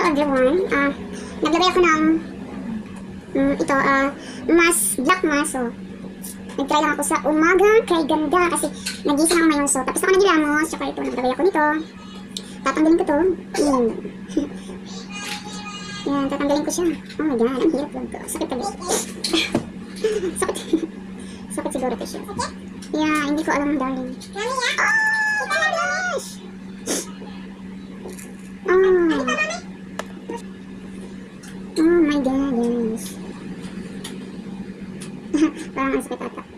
everyone. Naglagay ako ng ito, black mask. So, nag-try lang ako sa umaga kay ganda kasi nagising ako ngayon. So, tapos ako nagilamos. Tsaka ito, naglagay ako nito. Tatanggalin ko to. Yan, tatanggalin ko siya. Oh my god, ang hirap lang ko. Sakit talaga. Sakit siguro to siya. Yeah, hindi ko alam, darling. Oh my gosh! Oh my god, guys. Parang ang sakit ata.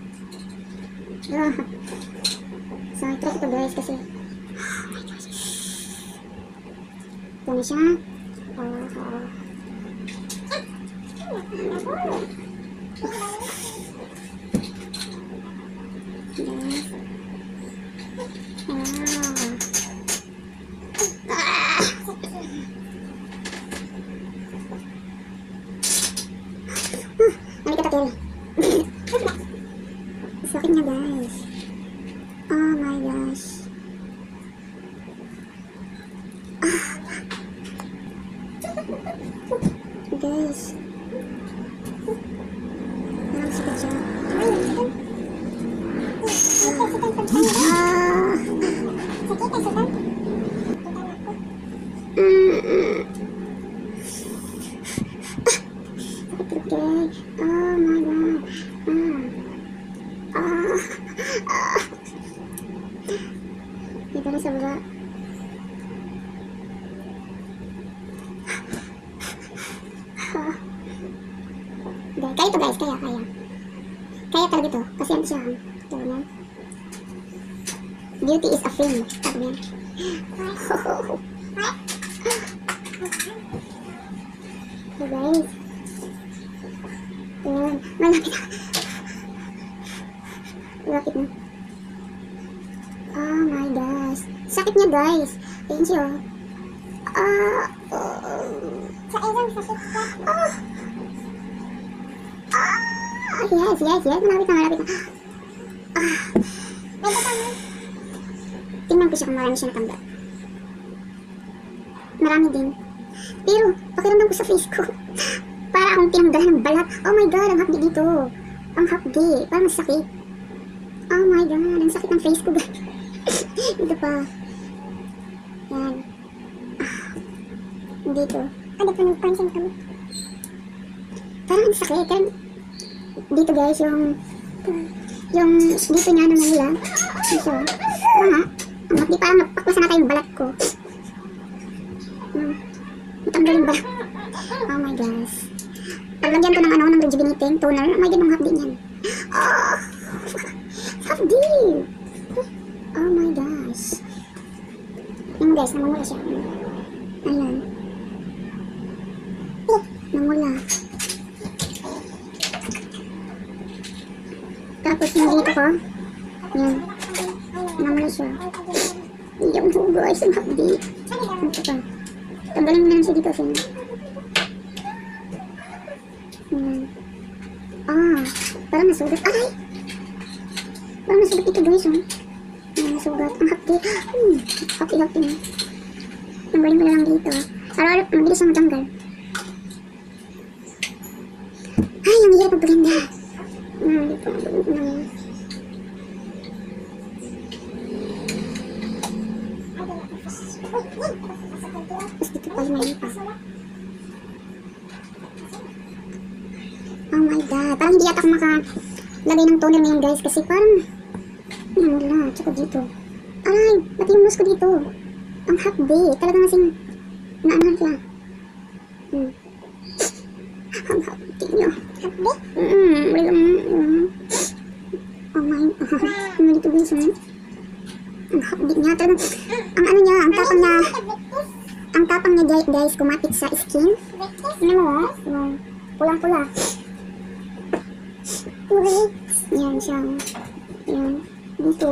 So, I try ito guys kasi oh my gosh. Ito na siya. Sakit na guys. Oh my gosh. Guys. Parang sakit siya. Oh my god. Dito na sa baba. Kaya ito guys, kaya talaga ito, kasi ano siya, ito na. Beauty is a film, sabi niya. So guys, ayan, malapit na. Oh my gosh, sakit niya guys, ayan siya. Sa isang sakit ka. Yes, malapit na. Tingnan ko siya kung marami siya natanggal. Marami din. Pero, pakiramdam ko sa face ko. Para akong tinanggalan ng balat. Oh my god, ang hapdi dito. Ang hapdi. Parang sakit. Oh my god, ang sakit ng face ko. Dito pa. Yan. Dito. Dito nagpansin kami. Parang ang sakit. Dito guys, yung dito niya na Manila. Dito. Ang hapdi, parang napakbasa na tayong balat ko. Natanggal yung balat. Oh my gosh. Paglagyan ko ng rejuvenating toner, may ganang hapdi niyan. Oh! Hapdi! Oh my gosh. Yung guys, namumula siya. Ayan. Namula. Tapos yung dito ko. Yan. Namula siya. Yung guys, yung hapdi. Ito pa. Tanggalin mo na lang siya dito. Yan. Parang nasugat. Ay! Parang nasugat dito guys. Nasugat. Ang hapdi. Hapdi na. Tanggalin mo na lang dito. Araw-araw, mabilis ang matanggal. Ay, ang hirap magpaganda. Dito. Tapos dito pa yung mali pa. Oh my god. Parang hindi yata ako makalagay ng toner ngayon guys. Kasi parang wala. Tsaka dito. Aray, pati yung nose ko dito. Ang hapdi. Talagang kasing naanahan siya. Ang hapdi nyo. Hapdi? Oh my god. Ano dito guys ang hapdi niya. Talagang ang ano niya, ang tapang niya guys kumapit sa skin. Ano mo? Pulang-pula. Yan siya. Yan. Dito.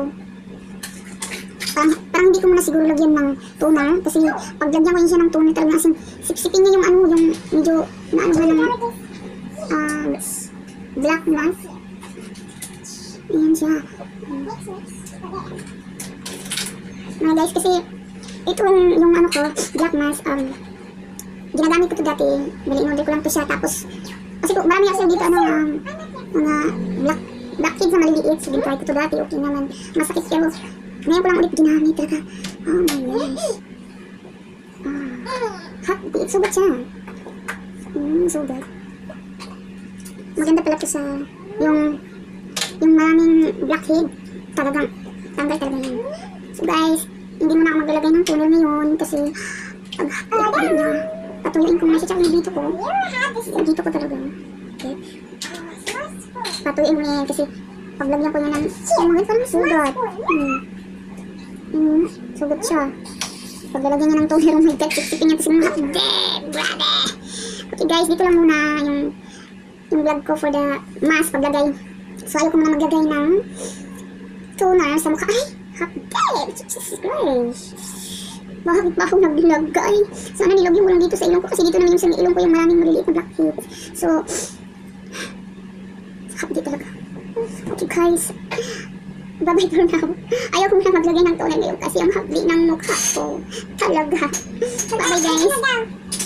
Parang hindi ko muna siguro lagyan ng toner kasi pag lagyan ko yun siya ng toner talaga asing sipsipin niya yung yung medyo na black mask. Ayan siya. Guys kasi ito yung ano ko black mask ginagamit ko to dati. Bali, in-order ko lang to siya. Tapos, kasi po, marami kasi dito, mga blackheads na maliliit. So, gintry ko to dati. Okay naman. Masakit pero, ngayon ko lang ulit ginamit talaga. Oh my gosh. Happy. Sugat siya. Sugat. Maganda pala to sa, yung maraming blackhead. Talagang, tanggal talaga yan. So guys, hindi mo na ako maglalagay ng toner ngayon kasi pag hapit niya, patuyuin ko muna siya tsaka yung dito ko. Yung dito ko talaga. Okay. Patuyuin mo yan kasi paglagyan ko niya ng mga parang sugat. Sugat siya. Paglalagyan niya ng toner, oh my god, sipsipin niya kasi mga hapde, brother. Okay guys, dito lang muna yung vlog ko for the mask paglagay. So ayaw ko muna maglagay ng toner sa mukha. Ay! Hapde! Jesus Christ! Bakit ba ako naglagay? Sana nilagyan mo lang dito sa ilong ko kasi dito naman yung sa ilong ko yung maraming maliliit na blackheads. So, hapde talaga. Okay guys, bye-bye for now. Ayaw ko muna maglagay ng toner ngayon kasi ang hapde ng mukha ko. Talaga. Bye-bye guys.